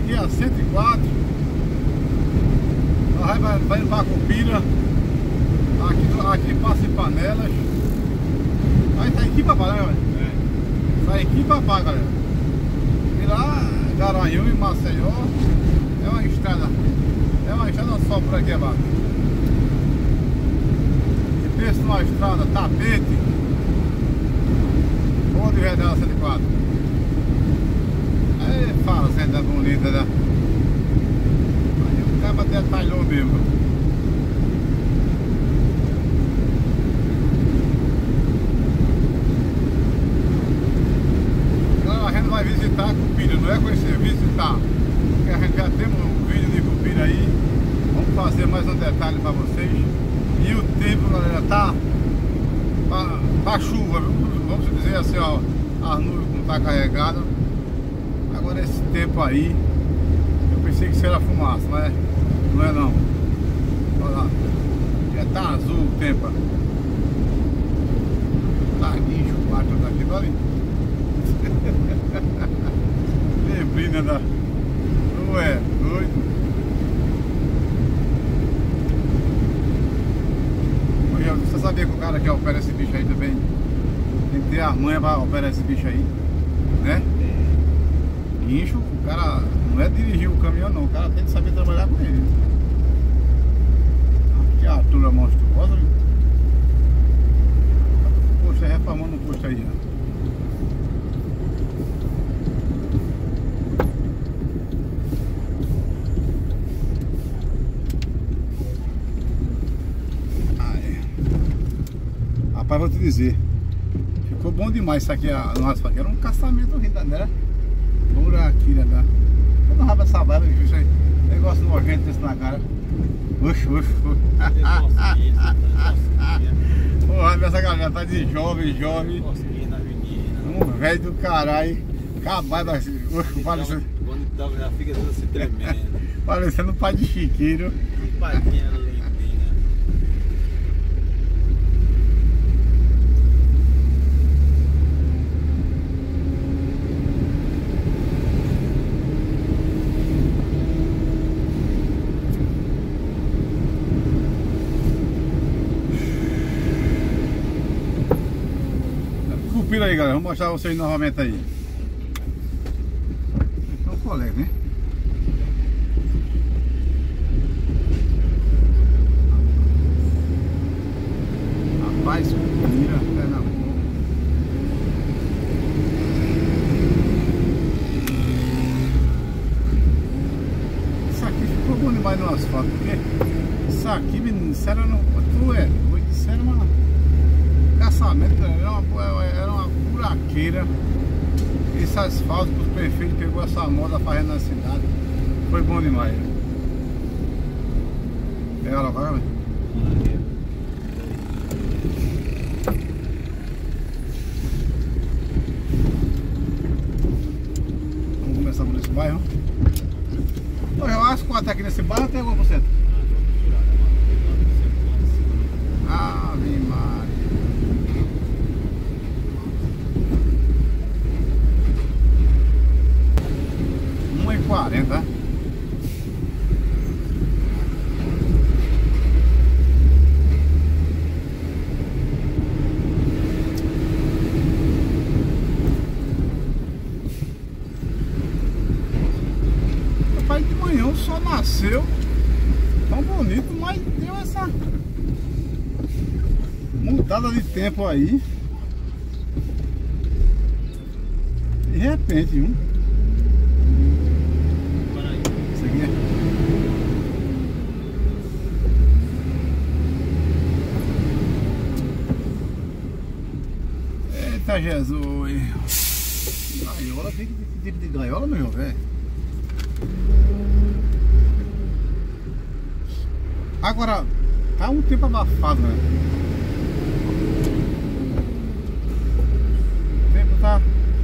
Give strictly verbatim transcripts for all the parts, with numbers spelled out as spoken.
aqui é a cento e quatro. Nós vai, vai indo pra Cupira. Aqui, aqui passa em Panelas. Aí tá aqui papai, né, galera? É. Tá aqui papai, galera. E lá, Garanhuns e Maceió. É uma estrada. É uma estrada só por aqui abaixo. E pensa numa estrada, tapete. Boa de Redela cento e quatro. Aí fazenda bonita, né? Aí o cara detalhou mesmo. Então a gente vai visitar Cupira, não é conhecer, visitar. Porque a gente já temos um vídeo de Cupira aí. Vamos fazer mais um detalhe para vocês. E o tempo, galera, tá tá, tá chuva, viu? Vamos dizer assim, ó, as nuvens não tá carregadas. Agora esse tempo aí, eu pensei que seria fumaça, mas não é não. Olha lá, já tá azul o tempo. Tá guincho, o quarto daqui, olha ali. Neblina da... Não é doido. Você sabia que o cara que opera esse bicho aí também tem que ter as manhas pra operar esse bicho aí, né? Guincho, o cara não é dirigir o caminhão não, o cara tem que saber trabalhar com ele. Que altura monstruosa, viu? O posto é reformando o posto aí, ó. Rapaz, vou te dizer, ficou bom demais isso aqui, nossa, aqui era um caçamento ainda, né? Buraquilha, né? Eu não rabo essa barba, isso aí, negócio nojento desse na cara. Ux, ux, ux. Porra, essa galera tá de jovem, jovem. Um velho do caralho, acabado assim, parecendo... Quando já fica tudo se tremendo. Parecendo um pai de chiqueiro. Um padinha lindinha. Cupira aí, galera, vou mostrar vocês novamente aí. Então, o colega, né? Rapaz, Cupira, Pernambuco. Isso aqui ficou bom demais no asfalto, porque isso aqui, menino, isso era no... Tu é, isso era uma... Caçamento, era uma, era uma buraqueira. Esse asfalto que os prefeitos pegou essa moda fazendo na cidade. Foi bom demais. Pega ela, vai, velho. Vamos começar por esse bairro. Eu acho que até aqui nesse bairro até alguma por cento. Ave Maria. uma e quarenta. Rapaz, de manhã o sol nasceu tão bonito, mas deu essa mudada de tempo aí. De repente, viu? Isso aqui é... Eita Jesus! Gaiola, tem que tipo de gaiola, meu velho. Agora, tá um tempo abafado, né? O tempo tá...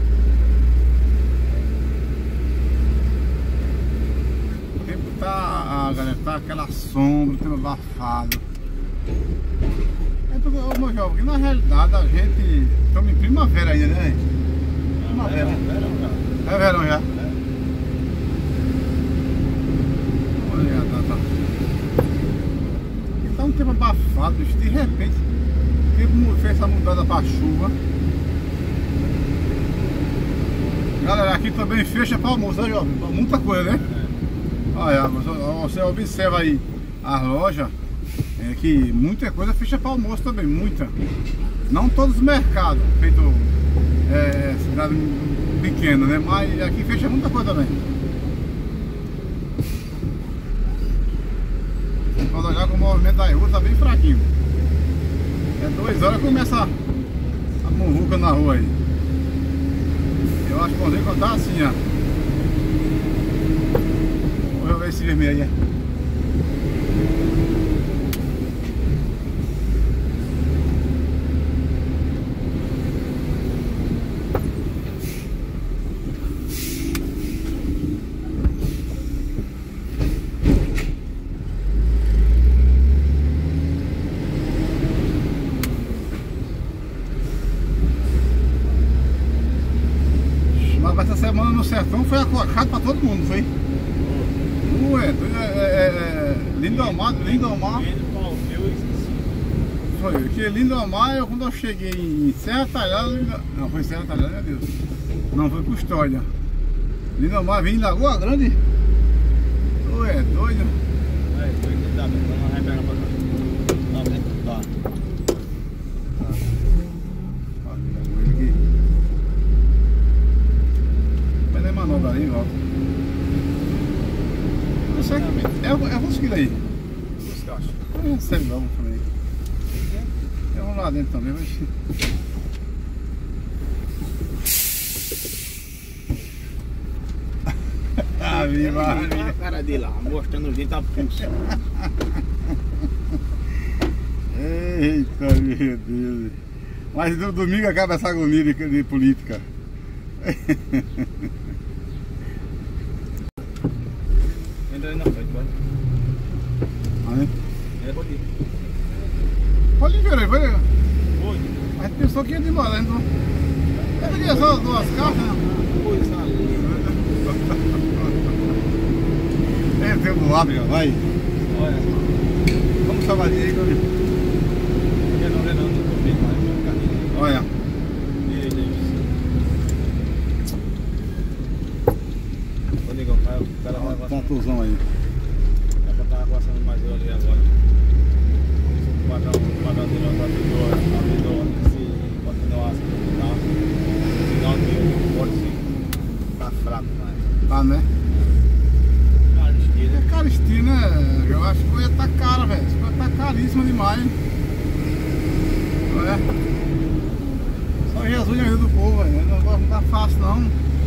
O tempo tá... Ah, galera, tá aquela sombra, o tempo abafado. É porque, ô, meu jovem, que na realidade a gente... Estamos em primavera ainda, né? Primavera. É verão já. pra chuva. Galera, aqui também fecha para almoço, né, jovem? Muita coisa, né? Olha, você observa aí as lojas, é que muita coisa fecha para almoço também, muita. Não todos os mercados, feito é, cidade pequena, né? Mas aqui fecha muita coisa também. Pode olhar que o movimento da rua tá bem fraquinho. É duas horas que começa a, a muvuca na rua aí. Eu acho que pode contar assim, ó. Vou ver esse vermelho aí. Essa semana no sertão foi acocado pra todo mundo, foi? Ué, é, é, é, Lindomar, Lindomar. Foi, porque Lindomar, eu, quando eu cheguei em Serra Talhada, não foi Serra Talhada, meu Deus. Não, foi Custódia. Lindomar vim em Lagoa Grande. Ué, doido. É, doido, tá, não vai pegar pra cá. Não, né? Tá. Manobra ali, ó. Não sei, é, é conseguir aí. É, sei não também. Eu vou lá dentro também, mas... Ah, viva! A cara dele lá, mostrando o dente a pulso. Eita, meu Deus! Mas no domingo acaba essa agonia de, de política. Entra aí na frente, pode. Aí? É, pode ir. Pode ir, peraí, pode ir. Pode. A gente pensou que ia demorar, então. Eu queria só duas cartas, né? Coisa linda. É, tem um lado, já vai. Olha só. Vamos salvar aí, aí, Gabriel. Não, não, não, não tô vendo mais. Olha. Meu Deus. Ô, Negão, o cara vai passar. Tatuzão aí. É pra estar passando mais eu ali agora. O padrão, o padrão dele é um abridor, abridor, se continuar assim, tá? Sinal que o pode sim. Tá fraco mais. Tá, né? Caristia, É caristia, né? Eu acho que a coisa tá cara, velho. Essa coisa tá caríssima demais. Não é? Só Jesus na vida do povo, velho. O negócio não tá fácil, não.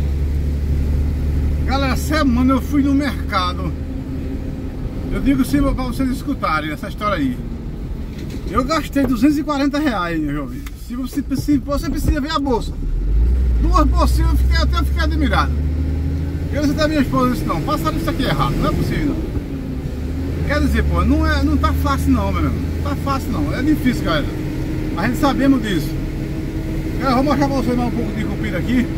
Galera, semana eu fui no mercado. Eu digo sim pra vocês escutarem essa história aí. Eu gastei duzentos e quarenta reais, meu jovem. Se você, se você precisa ver a bolsa, duas bolsinhas, eu fiquei, até eu fiquei admirado. Eu disse da minha esposa, disse, não, passaram isso aqui errado, não é possível não. Quer dizer, pô, não, é, não tá fácil não, meu irmão. Não tá fácil não, é difícil, galera. A gente sabemos disso. Eu vou mostrar pra vocês mais um pouco de cupira aqui.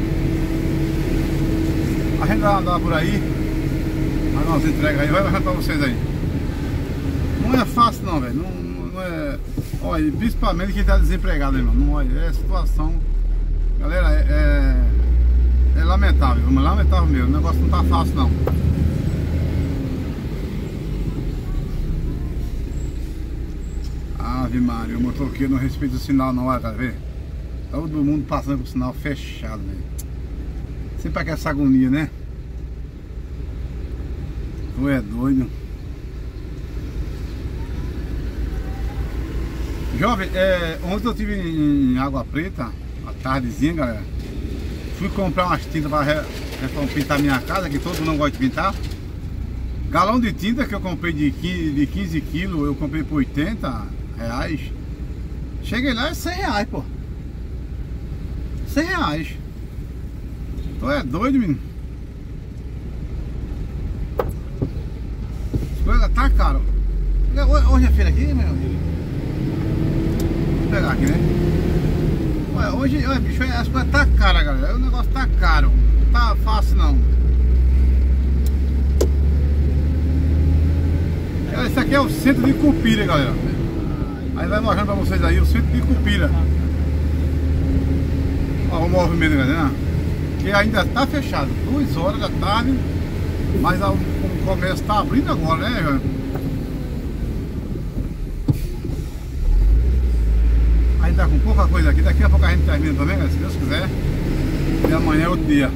A gente vai andar por aí. Vai dar umas entregas aí, vai mostrar pra vocês aí. Não é fácil não, velho. Não, não é. Olha, principalmente quem tá desempregado, irmão. Não, olha, é a situação. Galera, é, é, é lamentável, é lamentável mesmo. O negócio não tá fácil não. Ave Maria, o motoqueiro não respeita o sinal não, olha, tá vendo? Todo mundo passando com o sinal fechado, velho. Sempre aquela essa agonia, né? Tu é doido. Jovem, é, ontem eu estive em Água Preta, à tardezinha, galera. Fui comprar umas tintas para pintar minha casa, que todo mundo não gosta de pintar. Galão de tinta que eu comprei de quinze quilos, eu comprei por oitenta reais. Cheguei lá, é cem reais, pô. cem reais. Tu é doido, menino? As coisas tá caro. Hoje é feira aqui, meu amigo. Vou pegar aqui, né? Ué, hoje, ué, bicho, as coisas tá cara, galera. O negócio tá caro. Não tá fácil, não. Esse aqui é o centro de Cupira, galera. Aí vai mostrando pra vocês aí o centro de Cupira. o movimento, galera, que ainda está fechado, duas horas da tarde, mas o comércio está abrindo agora, né, João? Ainda tá com pouca coisa aqui, daqui a pouco a gente termina também, galera, se Deus quiser. E amanhã é outro dia.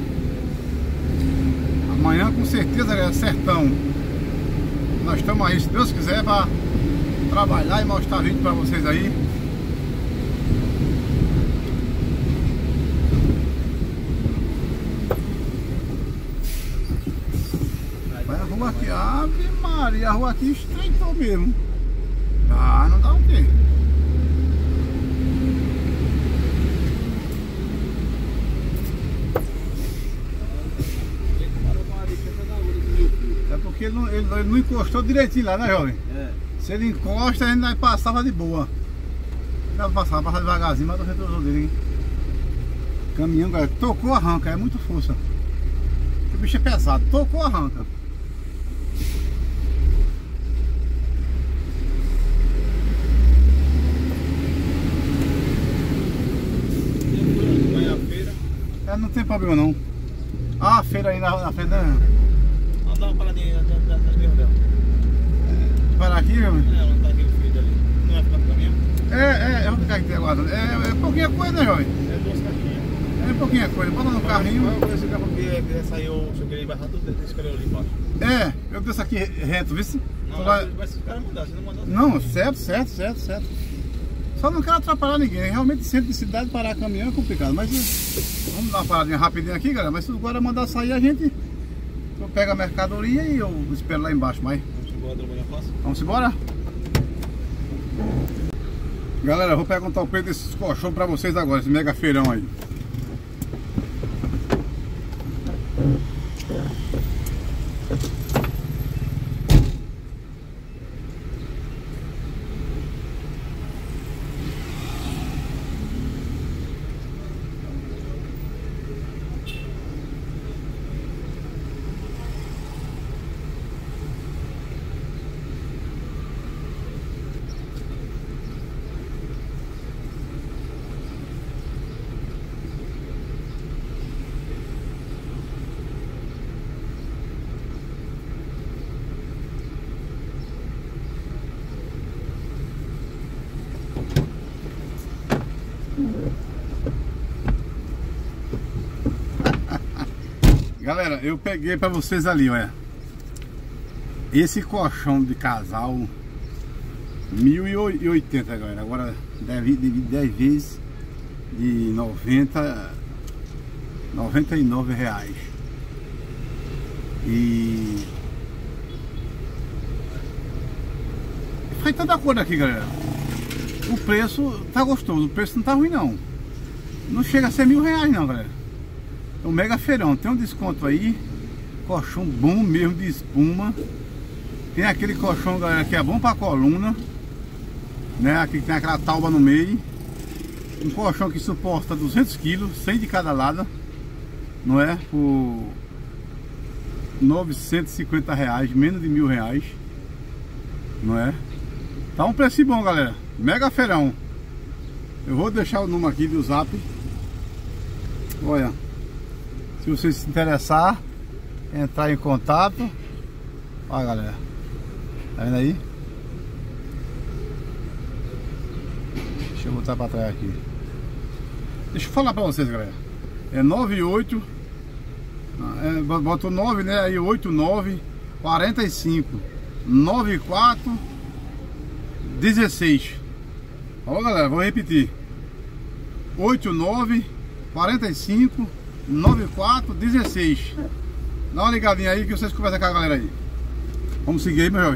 Amanhã com certeza, galera, sertão. Nós estamos aí, se Deus quiser, para trabalhar e mostrar vídeo para vocês aí. Vai a rua aqui, Ave Maria, a rua aqui estreitou mesmo. Ah, não dá o quê? É porque ele não, ele, ele não encostou direitinho lá, né, jovem? É. Se ele encosta, ele vai passar de boa. Dá pra passar, passar devagarzinho, mas o retrovisor dele, hein? Caminhão, galera, tocou, arranca, é muito força. O bicho é pesado, tocou, arranca. É, não tem problema não. Ah, a feira aí na, na frente, né? Vamos dar uma paradinha aí, tá aqui, dela. Parar aqui, meu? É, não tá aquele feito ali. Não vai ficar no caminhão? É, é, eu vou ficar aqui agora. É, é pouquinha coisa, né, jovem? É duas caixinhas. É pouquinha coisa, bota no carrinho. Eu vou esse carro porque saiu, se eu querer embaixar tudo, esse cara ali embaixo. É, eu desço aqui reto, viu? Não, vai... vai se o cara mandar, se não mandar... Não, certo, certo, certo, certo. Só não quero atrapalhar ninguém. Realmente, centro de cidade, parar caminhão é complicado. Mas vamos dar uma paradinha rapidinho aqui, galera. Mas se agora mandar sair, a gente pega a mercadoria e eu espero lá embaixo. Mas... Vamos embora trabalhar fácil? Vamos embora? Galera, eu vou perguntar o preço desses colchões pra vocês agora, esse mega feirão aí. Galera, eu peguei pra vocês ali, olha. Esse colchão de casal mil e oitenta, galera. Agora deve dez vezes de noventa, noventa e nove reais. E faz tanta cor aqui, galera. O preço tá gostoso, o preço não tá ruim não. Não chega a ser mil reais não, galera. É um mega feirão, tem um desconto aí. Colchão bom mesmo de espuma. Tem aquele colchão, galera, que é bom pra coluna, né? Aqui tem aquela tauba no meio. Um colchão que suporta duzentos quilos, cem de cada lado, não é? Por novecentos e cinquenta reais, menos de mil reais, não é? Tá um preço bom, galera. Mega feirão. Eu vou deixar o número aqui do zap. Olha, se você se interessar, entrar em contato. Olha, galera, tá vendo aí? Deixa eu botar pra trás aqui. Deixa eu falar pra vocês, galera. É nove oito, é, botou nove, né? Aí oito nove, quarenta e cinco, noventa e quatro, dezesseis. Ó, galera, vou repetir. oito nove, quarenta e cinco, noventa e quatro, dezesseis. Dá uma ligadinha aí que vocês conversam com a galera aí. Vamos seguir aí, meu jovem.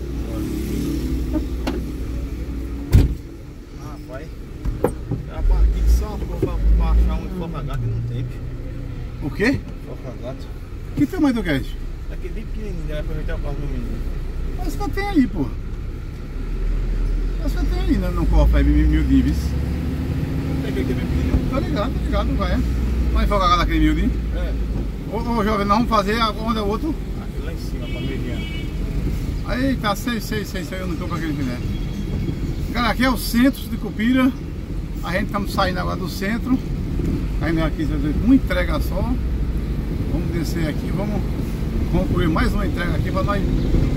Ah, pai. A partir de só pra achar um foca-gato e não tem. O quê? Foca-gato. Que tamanho do que é isso? Aquele bem pequenininho, vai aproveitar o carro do menino. Mas que eu tenho aí, pô. Mas que eu tenho aí, né? No cofre aí, mil divis. Peguei aquele bem pequenininho. Tá ligado, tá ligado, vai. Vai focar naquele miudinho? É. Ô, ô, jovem, nós vamos fazer onde é o outro? Aqui lá em cima, pra mediana. Aí tá, sei, sei, sei, sei, eu não tô com aquele filé. Galera, aqui é o centro de Cupira. A gente estamos saindo agora do centro. Ainda aqui uma entrega só. Vamos descer aqui, vamos concluir mais uma entrega aqui para nós.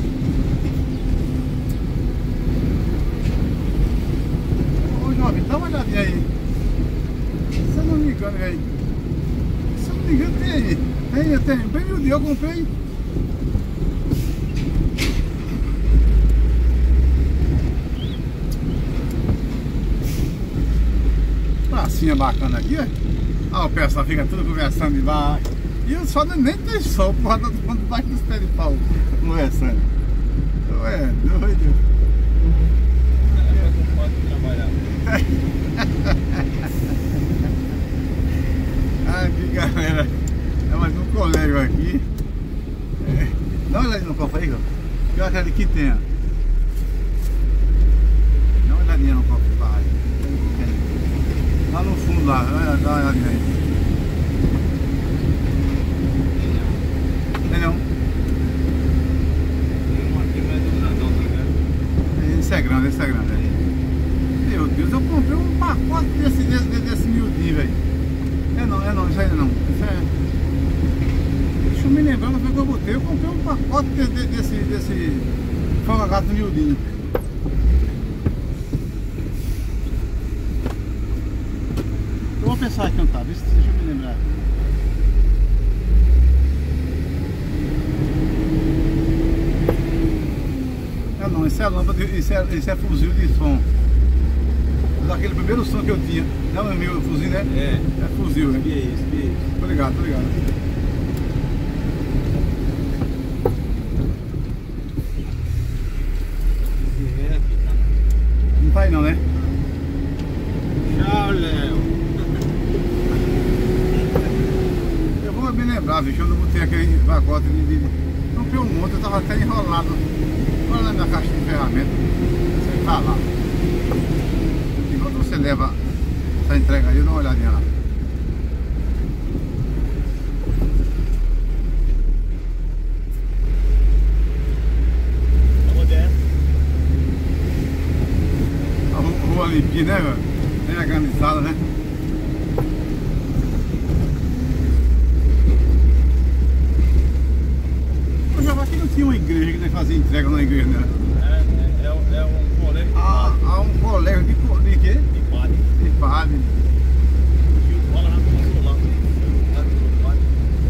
Ô jovem, dá uma olhadinha aí. Se eu não me engano, velho. Se eu não me engano, tem aí. Tem, tem. Bem miudinho, eu comprei. Pracinha bacana aqui, ó. Ó, o pessoal fica tudo conversando embaixo. E eu só nem tem sol, porra, todo mundo baixo dos pés de pau conversando. Tu é doido. Não pode trabalhar. Aqui, galera. É mais um colega aqui. É. Dá uma olhadinha no copo aí, ó. Que eu acho que tem, ó. Dá uma olhadinha no copo que tá aí. Lá no fundo, lá. Dá uma olhadinha aí. Tem não? Tem um aqui, mas é do grandão, tá ligado? Esse é grande, esse é grande. Meu Deus, eu comprei um pacote desse, desse, desse miudinho, velho. É não, é não, isso aí não. Isso é... Deixa eu me lembrar, não foi o que eu botei. Eu comprei um pacote desse, desse, desse Fangagato miudinho. Eu vou pensar aqui, não tá? Deixa eu me lembrar. É não, isso é lâmpada, isso é, isso é fuzil de som. Daquele primeiro som que eu tinha. Não é meu fuzil, né? É. É fuzil, né? Que é isso, que é isso. Tô ligado, tô ligado. Esse é aqui, tá? Não tá aí não, né? Tchau, Léo. Eu vou me lembrar, bicho, eu não botei aquele pacote de... de... Comprei um monte, eu tava até enrolado. Olha lá na caixa de ferramenta. Você tá lá. Enquanto você leva essa entrega aí, dá uma olhadinha lá. Vamos dentro. A rua, rua limpinha, né, velho? Bem organizada, né? Eu já aqui não tinha uma igreja que nós fazia entrega na igreja, né? É, é, é, é um colégio de Ah, padre. há um colégio de, co- de quê? De padre. De padre. Tio Bola na consola lá. Tá do padre.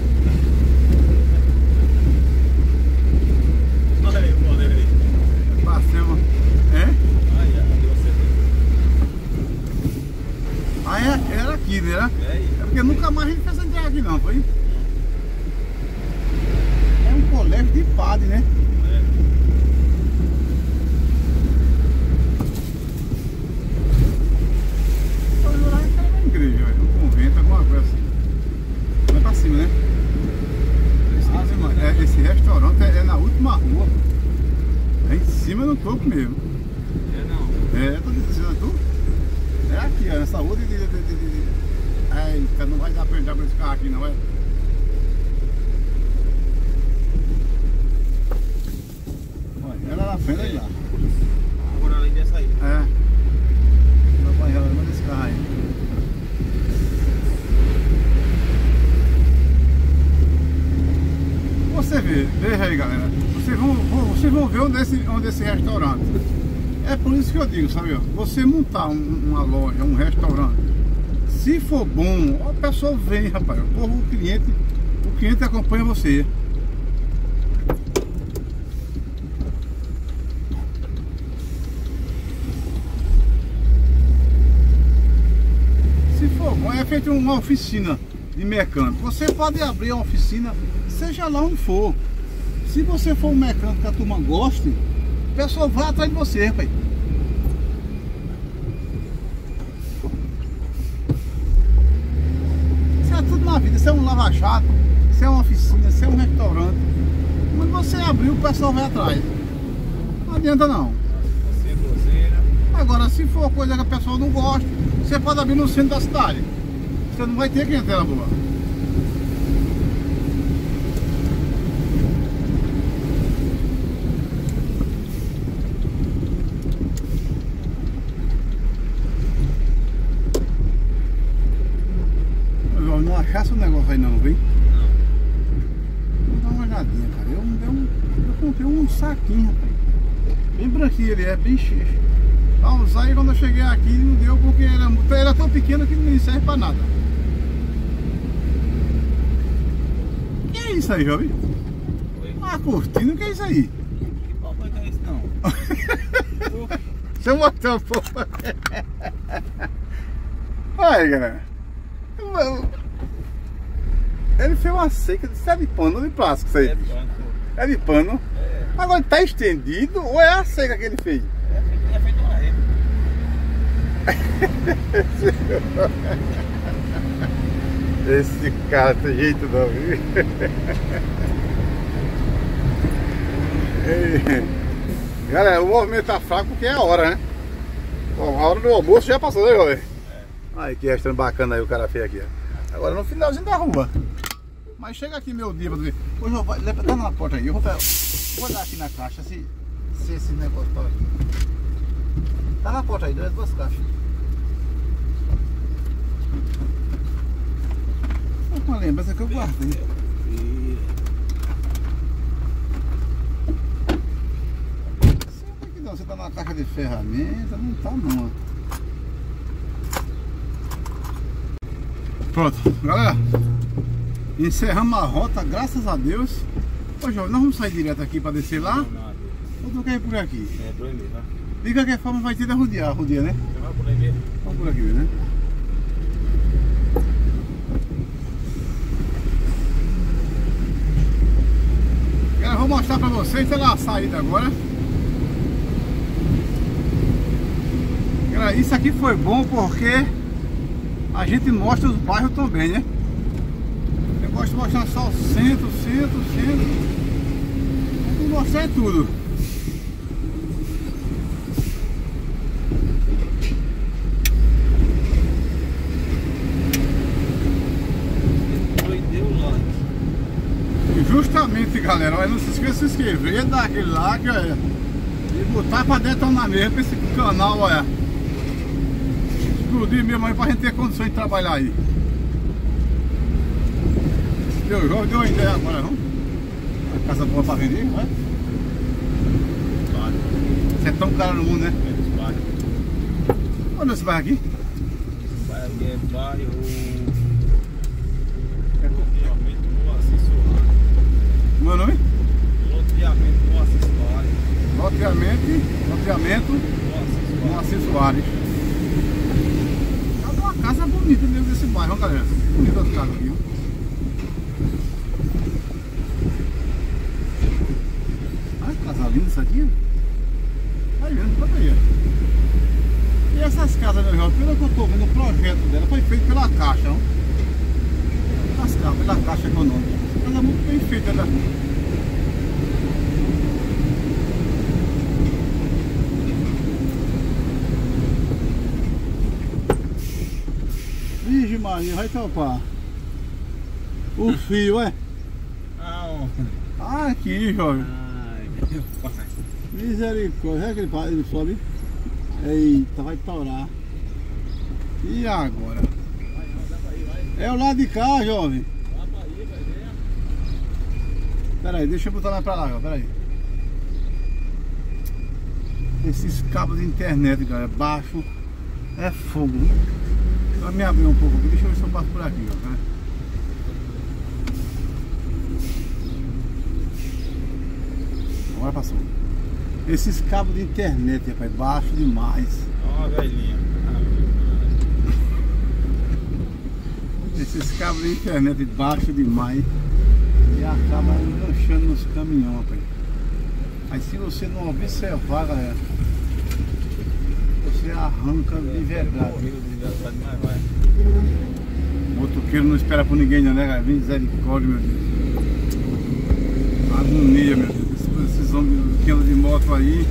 Olha aí o colégio aí. Passemos. É? Aí, cadê você? Ah, é, era aqui, né? Era? É aí. É porque nunca mais a gente fez essa entrega aqui não, foi? É um colégio de padre, né? É. Eu jurava que era uma igreja, velho. Um convento, alguma coisa assim. Vai pra cima, né? Ah, mano, é, esse restaurante é, é na última rua. É em cima do topo mesmo. É não. É, tô dizendo tu? É aqui, ó, nessa rua de... de, de, de, de... Eita, não vai dar pra entrar com esse carro aqui não, é? Olha, ela na frente aí lá. Agora além dessa aí. É. Não vai ela, manda esse carro aí. Você vê, veja aí galera. Vocês vão, vão- vocês vão ver onde é esse, onde é esse restaurante. É por isso que eu digo, sabe? Ó, você montar um- uma loja, um restaurante, se for bom, a pessoa vem, rapaz. O povo, o cliente, o cliente acompanha você. Se for bom, é feito uma oficina de mecânico. Você pode abrir uma oficina, seja lá onde for. Se você for um mecânico que a turma goste, o pessoal vai atrás de você, rapaz. Isso é tudo na vida. Isso é um lava-jato, isso é uma oficina, isso é um restaurante. Quando você abrir, o pessoal vai atrás. Não adianta não. Você é dozeira. Agora, se for coisa que a pessoa não gosta, você pode abrir no centro da cidade. Você não vai ter clientela boa. não achasse o negócio aí não, vem? Vou dar uma olhadinha, cara. Eu, eu, eu comprei um saquinho, rapaz. Bem branquinho ele é, bem cheio. Pra usar, e quando eu cheguei aqui não deu porque era, era tão pequeno que não serve pra nada. Que é isso aí, jovem? Ah, cortina, o que é isso aí? Que papai que é isso não? Deixa eu mostrar um pouco. Olha, galera. Ele fez uma seca de é de pano ou de plástico isso aí? É de pano. É de pano? É. Agora tá estendido ou é a seca que ele fez? É feito, é feito uma rede. Esse cara tem jeito não, viu? Ei. Galera, o movimento tá fraco porque é a hora, né? Bom, a hora do almoço já passou, né, jovem? É. Olha que restaurante bacana aí o cara fez aqui, ó. Agora no finalzinho da rua. Mas chega aqui meu dia pra ver. Hoje eu vou tá na porta aí, eu vou, pegar, vou olhar aqui na caixa se, se esse negócio tá aqui. Tá na porta aí, duas, duas caixas. Uma lembrança que eu guardei. Sempre que não, você tá na caixa de ferramenta, não tá não. Pronto, galera. Encerramos a rota, graças a Deus. Ô jovem, nós vamos sair direto aqui para descer lá? Não, não, ou tu quer ir por aqui? É, por aí mesmo, né? De qualquer forma vai ter de rodear, rodear, né? Você vai por aí mesmo. Vamos por aqui mesmo, né? Galera, vou mostrar para vocês pela saída agora. Galera, isso aqui foi bom porque a gente mostra os bairros também, né? Eu gosto de mostrar só o centro, centro, centro. Vou mostrar tudo. E justamente, galera, olha, não se esqueça de se inscrever, dar aquele like, olha, e botar pra detonar mesmo pra esse canal, olha. Explodir mesmo aí pra gente ter condições de trabalhar aí. Deu, João, deu uma ideia agora, não? A casa boa pra vender, não é? Claro. Você é tão caro no mundo, né? É dos bairros. Onde é esse bairro aqui? Esse bairro aqui é bairro... É loteamento no Assis Soares. Como é o nome? Loteamento no Assis Soares. Loteamento, loteamento no Assis Soares. Tá uma casa bonita dentro desse bairro, galera. Bonita as casas aqui, ó. Casa linda isso aqui, ó. Aí vendo, tá aí, ó. E essas casas, meu irmão, pelo que eu tô vendo, o projeto dela foi feito pela Caixa, ó. As casas, pela Caixa Econômica. Ela é muito bem feita, né? Virgem Maria, vai topar. O fio, é? Não. Ah, aqui, jovem. Misericórdia, é que ele, ele sobe. Eita, vai torar. E agora? É o lado de cá, jovem. Pera aí, deixa eu botar lá pra lá, pera aí. Esses cabos de internet, galera, baixo é fogo. Vai me abrir um pouco aqui, deixa eu ver se eu passo por aqui, ó, tá? Agora passou. Esses cabos de internet, rapaz, baixo demais. Ó, velhinha. Esses cabos de internet baixo demais e acaba enganchando nos caminhões, rapaz. Aí se você não observar, galera, você arranca de verdade. O motoqueiro não espera por ninguém, não, né, galera? Misericórdia, meu Deus. Agonia, meu Deus. Esses homens que andam de moto aí.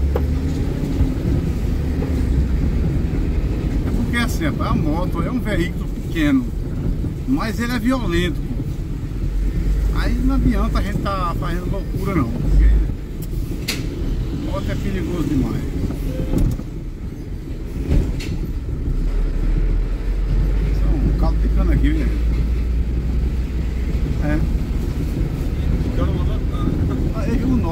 É porque assim, rapaz, a moto é um veículo pequeno, mas ele é violento, pô. Aí não adianta a gente tá fazendo loucura não, porque moto é perigoso demais. São um caldo de cana aqui, velho.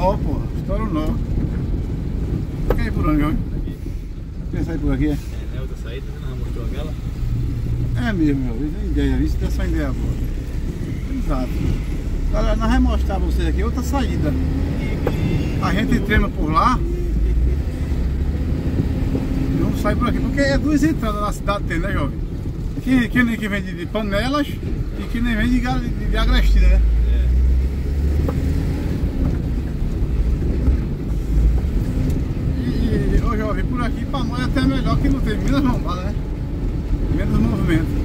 nó, pô. Estoura o nó. Quer ir por onde hoje? Aqui. Quer sair por aqui? É, né? Outra saída, você não mostrou aquela? É mesmo, meu. Isso é ideia. Isso é essa ideia boa. Exato. Galera, nós vamos mostrar pra vocês aqui outra saída. A gente treina por lá. E vamos sair por aqui. Porque é duas entradas na cidade tem, né, jovem? Que, que nem que vem de, de Panelas e que nem vem de, de, de Agrestina, né? É. E, e ô jovem, por aqui pra nós é até melhor que não tem menos lombada, né? Menos movimento.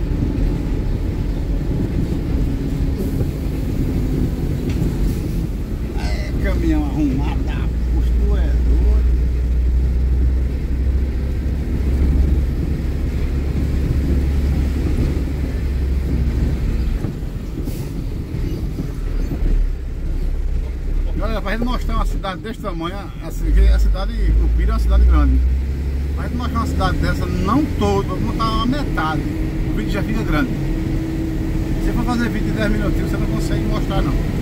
Caminhão arrumado, postura é doido. Galera, pra gente mostrar uma cidade desse tamanho, assim, que a cidade de Cupira é uma cidade grande. Pra gente mostrar uma cidade dessa, não toda, vamos botar uma metade, o vídeo já fica grande. Se for fazer vídeo de dez minutinhos, você não consegue mostrar não.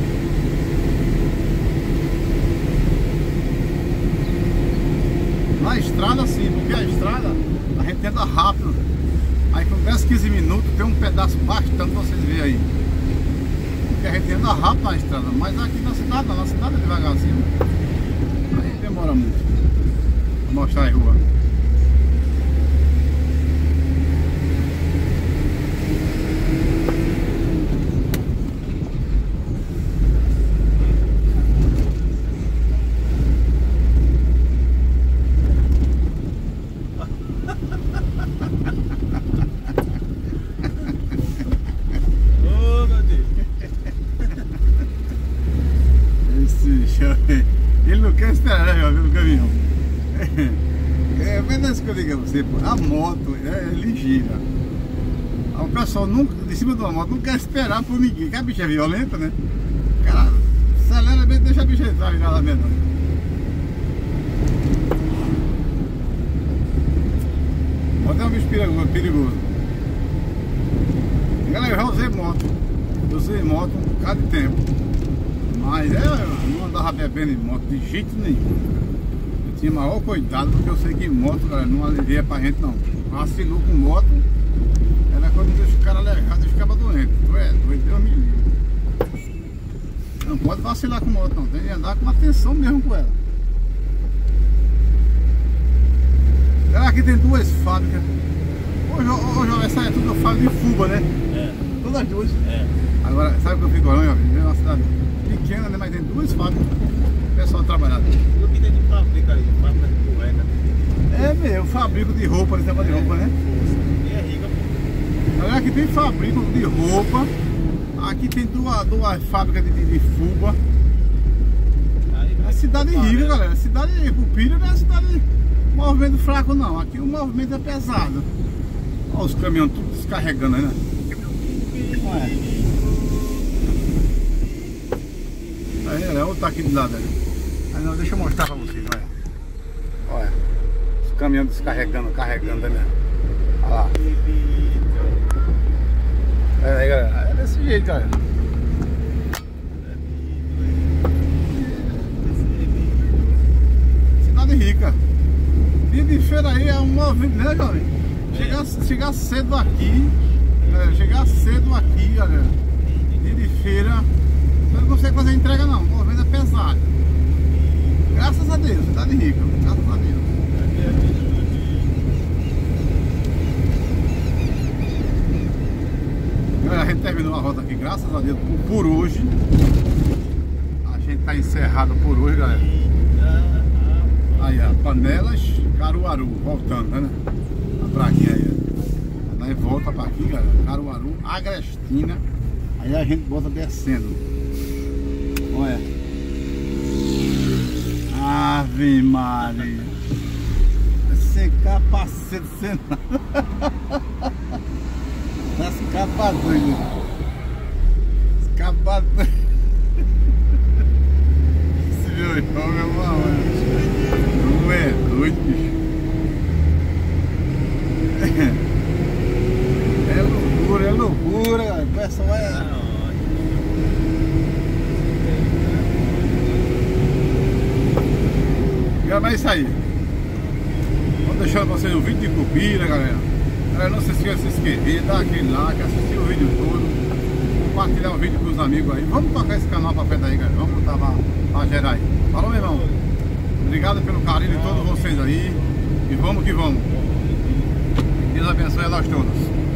Na estrada sim, porque a estrada a gente anda rápido. Aí com dez, quinze minutos tem um pedaço bastante, vocês verem aí. Porque a gente anda rápido na estrada. Mas aqui na cidade, na cidade é devagarzinho. Aí demora muito. Vou mostrar a rua. Ele não quer esperar, né, no caminhão. É verdade isso que eu digo a você, pô. A moto é ligeira. O pessoal nunca, de cima de uma moto, não quer esperar por ninguém. Que a bicha é violenta, né? O cara acelera bem, deixa a bicha entrar em cada medonha. Moto é um bicho perigoso. perigoso. Galera, eu já usei moto. Eu usei moto um bocado de tempo. Mas é, eu não andava bebendo em moto de jeito nenhum. Eu tinha maior cuidado, porque eu sei que moto, galera, não alivia pra gente não. Vacilou com moto, era quando deixa o cara alegado e ficava doente. Tu é doido, Deus me livre. Não pode vacilar com moto não, tem que andar com atenção mesmo com ela. Galera, aqui tem duas fábricas. Hoje, hoje essa é tudo fábrica de Fuba, né? É. Todas as duas. É. Agora, sabe o que eu fico olhando, ó? Viver numa cidade pequena, né? Mas tem duas fábricas. O pessoal trabalhando. E o que tem de fábrica ali? Fábrica de cueca. É meu, fabrico de roupa, eles trabalham de roupa, né? E é rica, pô. Agora aqui tem fabrico de roupa. Aqui tem duas, duas fábricas de, de, de Fuba. É cidade rica, galera. Cidade de Cupira não é cidade movimento fraco não. Aqui o movimento é pesado. Olha os caminhões tudo descarregando aí, né? Não é? Aí, olha, outro tá aqui do lado aí. Aí não, deixa eu mostrar pra vocês, olha. Olha. Os caminhões descarregando, carregando ali. Olha lá. É aí, galera. É desse jeito, galera. Cidade rica. Dia de feira aí é um movimento, né, jovem? Chegar, chegar cedo aqui, galera, chegar cedo aqui, galera. Dia de feira, você não consegue fazer entrega não, o movimento é pesado. Graças a Deus, cidade rica, graças a Deus. Galera, a gente terminou a rota aqui, graças a Deus, por hoje. A gente tá encerrado por hoje, galera. Aí, ó, Panelas, Caruaru, voltando, né? A praguinha aí. Aí volta pra aqui, galera. Caruaru, Agrestina. Aí a gente volta descendo. Olha. Ave Maria. Sem capacete, sem nada. As capas doidas. As capas doidas. Esse meu irmão é uma hora. Não é doido, bicho. É loucura, é loucura. O pessoal é... isso aí. Vou deixando vocês o vídeo de Cupira, galera. Galera, não se esqueça de se inscrever, dar aquele like, assistir o vídeo todo, compartilhar o vídeo com os amigos aí. Vamos tocar esse canal pra frente aí, galera. Vamos botar pra, pra gerar aí. Falou, meu irmão. Obrigado pelo carinho de todos vocês aí. E vamos que vamos. Deus abençoe a nós todos.